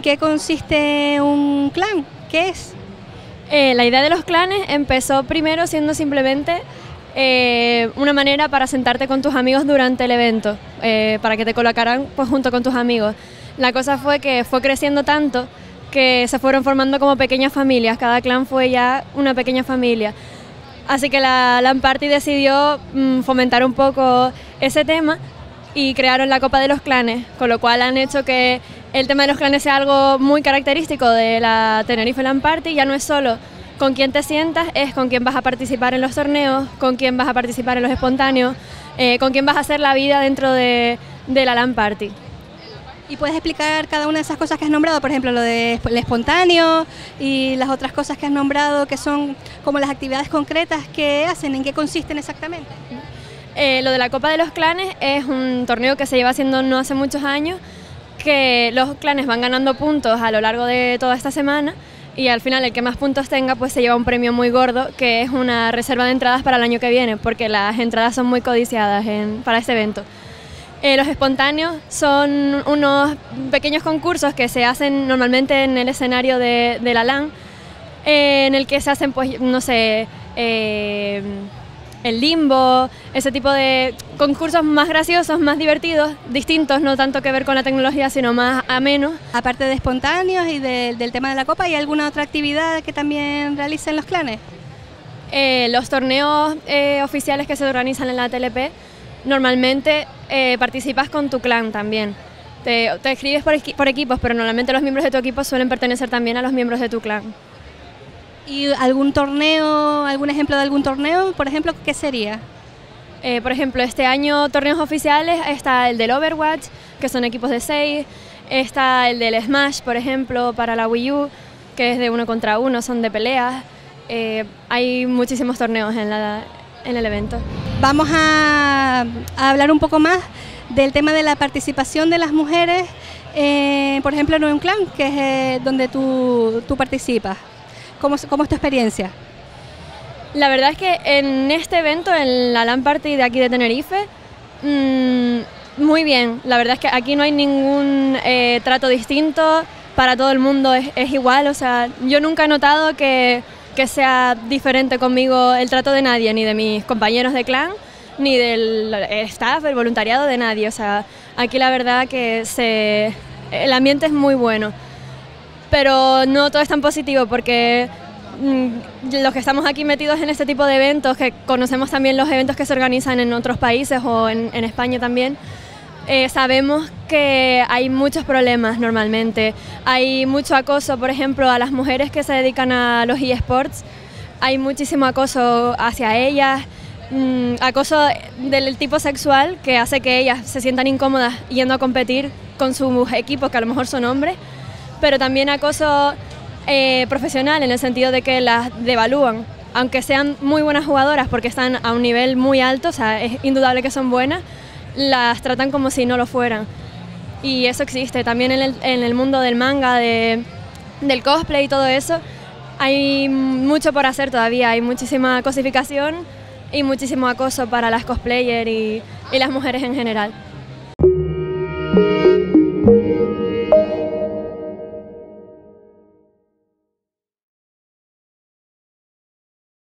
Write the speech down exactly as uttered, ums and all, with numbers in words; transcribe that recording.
qué consiste un clan? ¿Qué es? Eh, la idea de los clanes empezó primero siendo simplemente eh, una manera para sentarte con tus amigos durante el evento, eh, para que te colocaran pues, junto con tus amigos. La cosa fue que fue creciendo tanto que se fueron formando como pequeñas familias, cada clan fue ya una pequeña familia. Así que la LAN Party decidió mmm, fomentar un poco ese tema y crearon la Copa de los Clanes, con lo cual han hecho que el tema de los clanes sea algo muy característico de la Tenerife LAN Party. Ya no es solo con quién te sientas, es con quién vas a participar en los torneos, con quién vas a participar en los espontáneos, eh, con quién vas a hacer la vida dentro de, de la LAN Party. ¿Y puedes explicar cada una de esas cosas que has nombrado? Por ejemplo, lo del espontáneo y las otras cosas que has nombrado, que son como las actividades concretas que hacen, ¿en qué consisten exactamente? Eh, lo de la Copa de los Clanes es un torneo que se lleva haciendo no hace muchos años, que los clanes van ganando puntos a lo largo de toda esta semana y al final el que más puntos tenga pues se lleva un premio muy gordo, que es una reserva de entradas para el año que viene, porque las entradas son muy codiciadas en, para este evento. Eh, los espontáneos son unos pequeños concursos que se hacen normalmente en el escenario de, de la LAN, eh, en el que se hacen, pues, no sé, eh, el limbo, ese tipo de concursos más graciosos, más divertidos, distintos, no tanto que ver con la tecnología, sino más amenos. Aparte de espontáneos y de, del tema de la copa, ¿hay alguna otra actividad que también realicen los clanes? Eh, los torneos eh, oficiales que se organizan en la T L P, normalmente eh, participas con tu clan también. Te, te escribes por, por equipos, pero normalmente los miembros de tu equipo suelen pertenecer también a los miembros de tu clan. ¿Y algún torneo, algún ejemplo de algún torneo, por ejemplo, qué sería? Eh, por ejemplo, este año torneos oficiales está el del Overwatch, que son equipos de seis, está el del Smash, por ejemplo, para la Wii U, que es de uno contra uno, son de peleas. Eh, hay muchísimos torneos en, la, en el evento. Vamos a, a hablar un poco más del tema de la participación de las mujeres, eh, por ejemplo, en un clan, que es eh, donde tú, tú participas. ¿Cómo, ¿Cómo es tu experiencia? La verdad es que en este evento, en la LAN Party de aquí de Tenerife, mmm, muy bien. La verdad es que aquí no hay ningún eh, trato distinto, para todo el mundo es, es igual. O sea, yo nunca he notado que, que sea diferente conmigo el trato de nadie, ni de mis compañeros de clan, ni del staff, el voluntariado, de nadie. O sea, aquí la verdad que se, el ambiente es muy bueno. Pero no todo es tan positivo porque mmm, los que estamos aquí metidos en este tipo de eventos, que conocemos también los eventos que se organizan en otros países o en, en España también, eh, sabemos que hay muchos problemas normalmente. Hay mucho acoso, por ejemplo, a las mujeres que se dedican a los eSports. Hay muchísimo acoso hacia ellas, mmm, acoso del tipo sexual que hace que ellas se sientan incómodas yendo a competir con sus equipos, que a lo mejor son hombres. Pero también acoso eh, profesional, en el sentido de que las devalúan, aunque sean muy buenas jugadoras porque están a un nivel muy alto, o sea, es indudable que son buenas, las tratan como si no lo fueran. Y eso existe también en el, en el mundo del manga, de, del cosplay y todo eso. Hay mucho por hacer todavía, hay muchísima cosificación y muchísimo acoso para las cosplayers y, y las mujeres en general.